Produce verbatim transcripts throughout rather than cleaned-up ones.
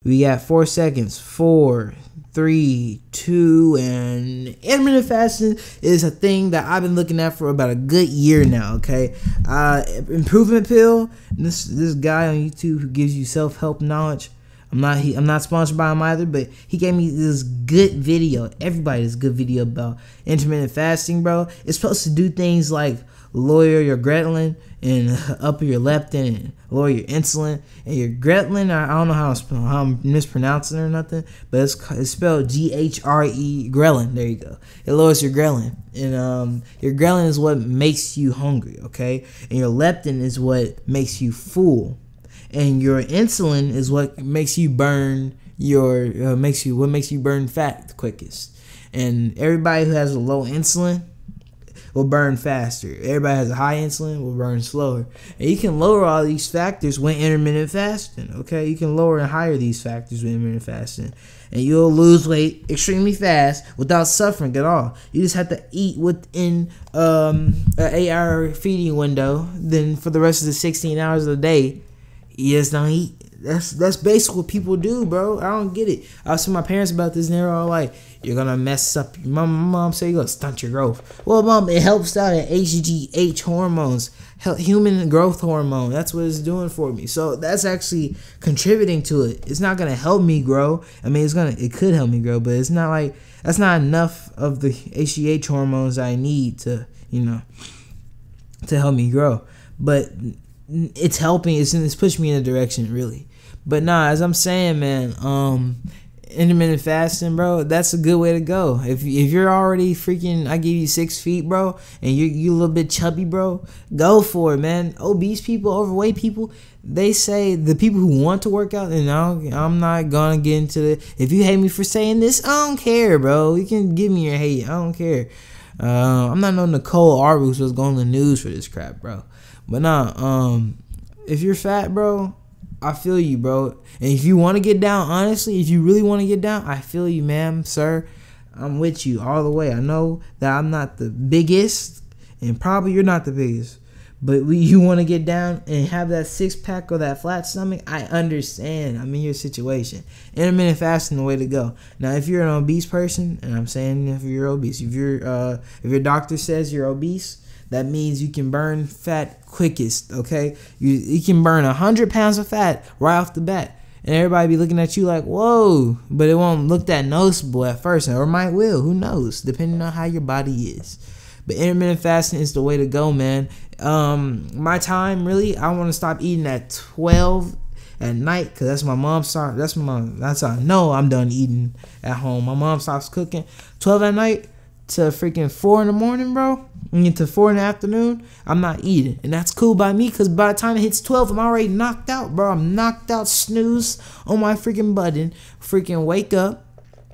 We got four seconds. Four, three, two, and intermittent fasting is a thing that I've been looking at for about a good year now. Okay, uh, improvement pill. This this guy on YouTube who gives you self help knowledge. I'm not he, I'm not sponsored by him either, but he gave me this good video. Everybody, this good video about intermittent fasting, bro. It's supposed to do things like lower your ghrelin and up your leptin, and lower your insulin and your ghrelin. I, I don't know how I'm, how I'm mispronouncing it or nothing, but it's, it's spelled G H R E ghrelin. There you go. It lowers your ghrelin, and um, your ghrelin is what makes you hungry, okay? And your leptin is what makes you full. And your insulin is what makes you burn your uh, makes you what makes you burn fat the quickest. And everybody who has a low insulin will burn faster. Everybody has a high insulin will burn slower. And you can lower all these factors with intermittent fasting. Okay, you can lower and higher these factors with intermittent fasting, and you'll lose weight extremely fast without suffering at all. You just have to eat within um, an eight-hour feeding window. Then for the rest of the sixteen hours of the day, you just don't eat. That's that's basically what people do, bro. I don't get it. I was telling my parents about this, and they were all like, "You're gonna mess up." My mom said, "You're gonna stunt your growth." Well, mom, it helps out at H G H hormones, human growth hormone. That's what it's doing for me. So that's actually contributing to it. It's not gonna help me grow. I mean, it's gonna, it could help me grow, but it's not like that's not enough of the H G H hormones I need to, you know, to help me grow. But it's helping. It's, it's pushed me in a direction, really. But nah, as I'm saying, man, um, intermittent fasting, bro, that's a good way to go. If if you're already freaking, I give you six feet, bro, and you you a little bit chubby, bro, go for it, man. Obese people, overweight people, they say the people who want to work out, and I don't, I'm not gonna get into the. If you hate me for saying this, I don't care, bro. You can give me your hate. I don't care. Uh, I'm not no Nicole Arbus was going on the news for this crap, bro. But nah, um, if you're fat, bro, I feel you, bro. And if you want to get down, honestly, if you really want to get down, I feel you, ma'am, sir. I'm with you all the way. I know that I'm not the biggest, and probably you're not the biggest, but we, you want to get down and have that six pack or that flat stomach. I understand. I'm in your situation. Intermittent fasting the way to go. Now, if you're an obese person, and I'm saying if you're obese, if you're uh, if your doctor says you're obese, that means you can burn fat quickest, okay? You you can burn one hundred pounds of fat right off the bat. And everybody be looking at you like, whoa. But it won't look that noticeable at first. Or it might will. Who knows? Depending on how your body is. But intermittent fasting is the way to go, man. Um, my time, really, I want to stop eating at twelve at night. Because that's my mom start. That's my mom. That's how I know I'm done eating at home. My mom stops cooking. twelve at night to freaking four in the morning, bro. And into four in the afternoon, I'm not eating. And that's cool by me, because by the time it hits twelve, I'm already knocked out, bro. I'm knocked out, snooze on my freaking button. Freaking wake up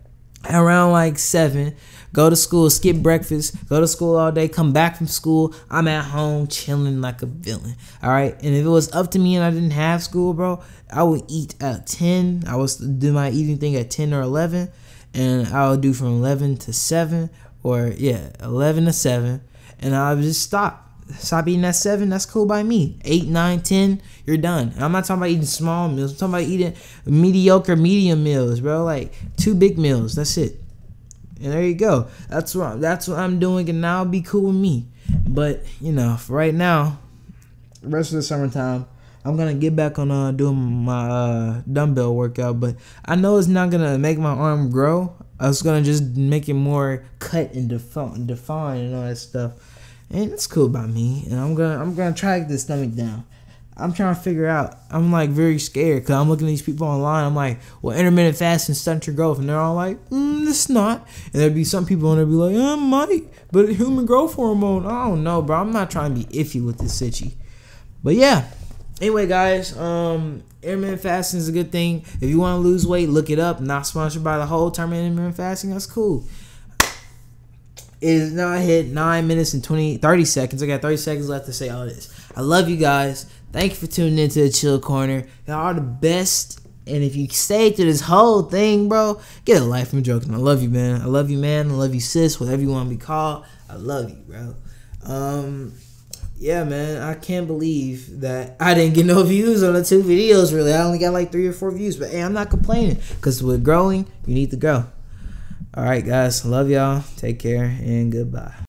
around like seven. Go to school, skip breakfast. Go to school all day. Come back from school. I'm at home chilling like a villain. All right. And if it was up to me and I didn't have school, bro, I would eat at ten. I was do my eating thing at ten or eleven. And I would do from eleven to seven. Or, yeah, eleven to seven. And I would just stop. Stop eating at seven. That's cool by me. eight, nine, ten, you're done. And I'm not talking about eating small meals. I'm talking about eating mediocre, medium meals, bro. Like two big meals. That's it. And there you go. That's what, that's what I'm doing. And now it'll be cool with me. But, you know, for right now, the rest of the summertime, I'm going to get back on uh, doing my uh, dumbbell workout. But I know it's not going to make my arm grow. I was going to just make it more cut and defi- define and all that stuff. And it's cool by me. And I'm going to I'm gonna try to get this stomach down. I'm trying to figure out. I'm like very scared because I'm looking at these people online. I'm like, well, intermittent fasting stunt your growth. And they're all like, mm, it's not. And there'd be some people and they'd be like, yeah, it might. But human growth hormone, I don't know, bro. I'm not trying to be iffy with this sitchy. But yeah. Anyway, guys, um, intermittent fasting is a good thing. If you want to lose weight, look it up. Not sponsored by the whole term intermittent fasting. That's cool. It is now hit nine minutes and twenty, thirty seconds. I got thirty seconds left to say all this. I love you guys. Thank you for tuning into the Chill Corner. Y'all are the best. And if you stayed through this whole thing, bro, get a life. I'm joking. I love you, man. I love you, man. I love you, sis. Whatever you want to be called. I love you, bro. Um... yeah, man, I can't believe that I didn't get no views on the two videos. Really, I only got like three or four views. But hey, I'm not complaining, because with growing, you need to grow. All right, guys, love y'all. Take care and goodbye.